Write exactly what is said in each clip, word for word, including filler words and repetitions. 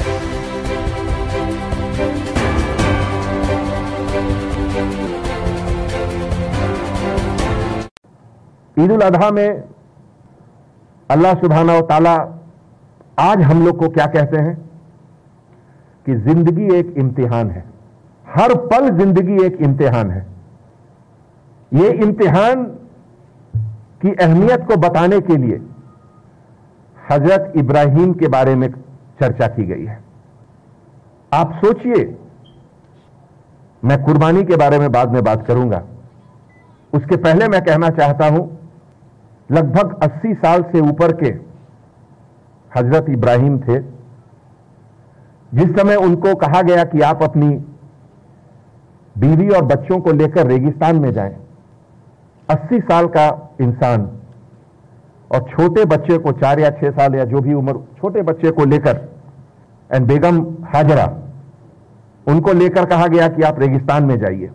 ईद उल अजहा में अल्लाह सुब्हानहू व तआला आज हम लोग को क्या कहते हैं कि जिंदगी एक इम्तिहान है। हर पल जिंदगी एक इम्तिहान है। ये इम्तिहान की अहमियत को बताने के लिए हजरत इब्राहिम के बारे में चर्चा की गई है। आप सोचिए, मैं कुर्बानी के बारे में बाद में बात करूंगा, उसके पहले मैं कहना चाहता हूं, लगभग अस्सी साल से ऊपर के हजरत इब्राहिम थे जिस समय उनको कहा गया कि आप अपनी बीवी और बच्चों को लेकर रेगिस्तान में जाएं। अस्सी साल का इंसान और छोटे बच्चे को, चार या छह साल या जो भी उम्र, छोटे बच्चे को लेकर, एंड बेगम हाजरा, उनको लेकर कहा गया कि आप रेगिस्तान में जाइए।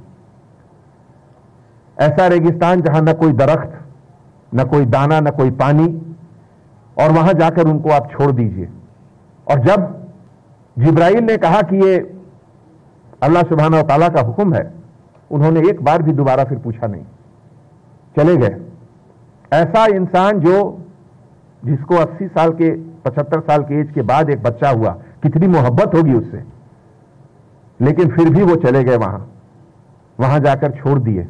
ऐसा रेगिस्तान जहां न कोई दरख्त, न कोई दाना, न कोई पानी, और वहां जाकर उनको आप छोड़ दीजिए। और जब जिब्राइल ने कहा कि ये अल्लाह सुब्हानहू व तआला का हुक्म है, उन्होंने एक बार भी दोबारा फिर पूछा नहीं, चले गए। ऐसा इंसान जो जिसको अस्सी साल के, पचहत्तर साल के एज के बाद एक बच्चा हुआ, कितनी मोहब्बत होगी उससे, लेकिन फिर भी वो चले गए वहां, वहां जाकर छोड़ दिए।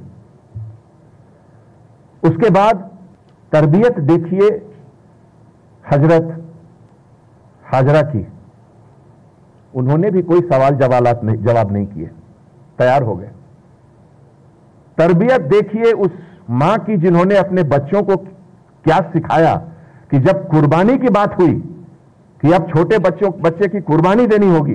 उसके बाद तरबियत देखिए हजरत हाजरा की, उन्होंने भी कोई सवाल जवाब नहीं जवाब नहीं किए, तैयार हो गए। तरबियत देखिए उस मां की जिन्होंने अपने बच्चों को क्या सिखाया कि जब कुर्बानी की बात हुई कि अब छोटे बच्चों बच्चे की कुर्बानी देनी होगी,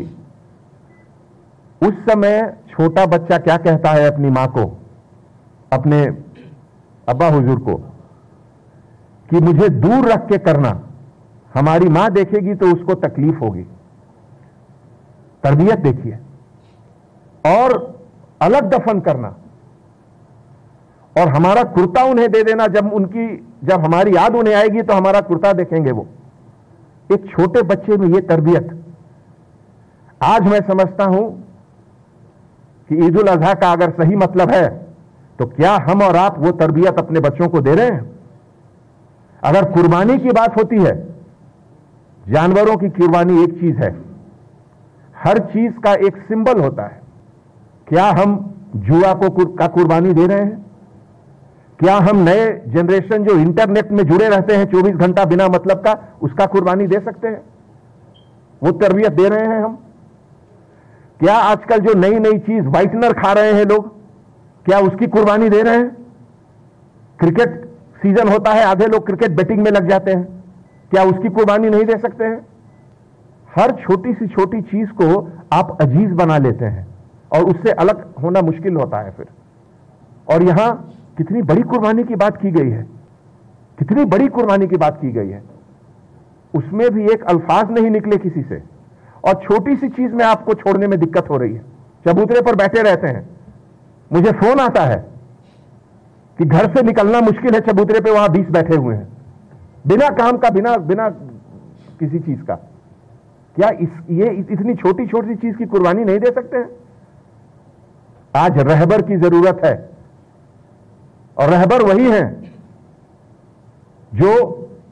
उस समय छोटा बच्चा क्या कहता है अपनी मां को, अपने अब्बा हुजूर को, कि मुझे दूर रख के करना, हमारी मां देखेगी तो उसको तकलीफ होगी। तरबियत देखिए। और अलग दफन करना और हमारा कुर्ता उन्हें दे देना, जब उनकी जब हमारी याद उन्हें आएगी तो हमारा कुर्ता देखेंगे वो। एक छोटे बच्चे में ये तरबियत, आज मैं समझता हूं कि ईद उल अजहा का अगर सही मतलब है तो क्या हम और आप वो तरबियत अपने बच्चों को दे रहे हैं? अगर कुर्बानी की बात होती है, जानवरों की कुर्बानी एक चीज है, हर चीज का एक सिंबल होता है। क्या हम जुआ को कुर, का कुर्बानी दे रहे हैं? क्या हम नए जनरेशन जो इंटरनेट में जुड़े रहते हैं चौबीस घंटा बिना मतलब का, उसका कुर्बानी दे सकते हैं? वो तरबियत दे रहे हैं हम? क्या आजकल जो नई नई चीज व्हाइटनर खा रहे हैं लोग, क्या उसकी कुर्बानी दे रहे हैं? क्रिकेट सीजन होता है, आधे लोग क्रिकेट बैटिंग में लग जाते हैं, क्या उसकी कुर्बानी नहीं दे सकते हैं? हर छोटी सी छोटी चीज को आप अजीज बना लेते हैं और उससे अलग होना मुश्किल होता है फिर। और यहां कितनी बड़ी कुर्बानी की बात की गई है, कितनी बड़ी कुर्बानी की बात की गई है, उसमें भी एक अल्फाज नहीं निकले किसी से। और छोटी सी चीज में आपको छोड़ने में दिक्कत हो रही है। चबूतरे पर बैठे रहते हैं, मुझे फोन आता है कि घर से निकलना मुश्किल है, चबूतरे पे वहां बीस बैठे हुए हैं, बिना काम का, बिना बिना किसी चीज का। क्या इस ये इतनी छोटी छोटी चीज की कुर्बानी नहीं दे सकते हैं? आज रहबर की जरूरत है, और रहबर वही हैं जो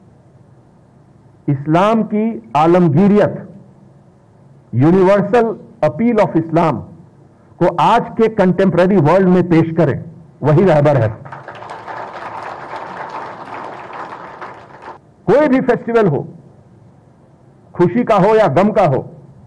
इस्लाम की आलमगीरियत, यूनिवर्सल अपील ऑफ इस्लाम को आज के कंटेम्पररी वर्ल्ड में पेश करें, वही रहबर है। कोई भी फेस्टिवल हो, खुशी का हो या गम का हो,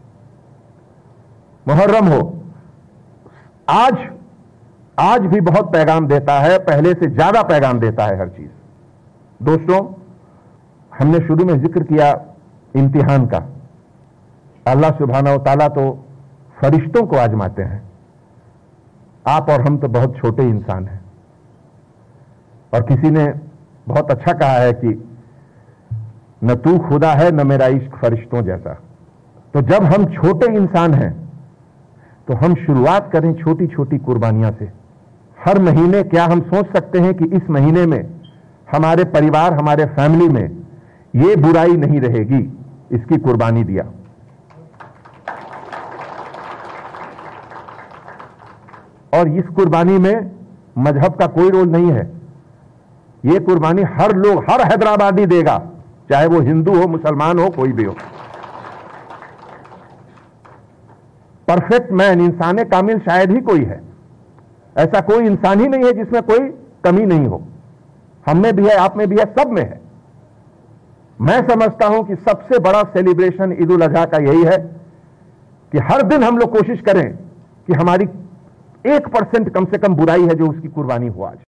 मुहर्रम हो, आज आज भी बहुत पैगाम देता है, पहले से ज्यादा पैगाम देता है हर चीज। दोस्तों, हमने शुरू में जिक्र किया इम्तिहान का। अल्लाह सुब्हानहू व तआला तो फरिश्तों को आजमाते हैं, आप और हम तो बहुत छोटे इंसान हैं। और किसी ने बहुत अच्छा कहा है कि न तू खुदा है न मेरा इश्क फरिश्तों जैसा। तो जब हम छोटे इंसान हैं तो हम शुरुआत करें छोटी छोटी कुर्बानियां से। हर महीने क्या हम सोच सकते हैं कि इस महीने में हमारे परिवार, हमारे फैमिली में ये बुराई नहीं रहेगी, इसकी कुर्बानी दिया। और इस कुर्बानी में मजहब का कोई रोल नहीं है। ये कुर्बानी हर लोग, हर हैदराबादी देगा, चाहे वो हिंदू हो, मुसलमान हो, कोई भी हो। परफेक्ट मैन, इंसान कामिल शायद ही कोई है। ऐसा कोई इंसान ही नहीं है जिसमें कोई कमी नहीं हो। हम में भी है, आप में भी है, सब में है। मैं समझता हूं कि सबसे बड़ा सेलिब्रेशन ईद उल अजहा का यही है कि हर दिन हम लोग कोशिश करें कि हमारी एक परसेंट कम से कम बुराई है जो उसकी कुर्बानी हुआ आज।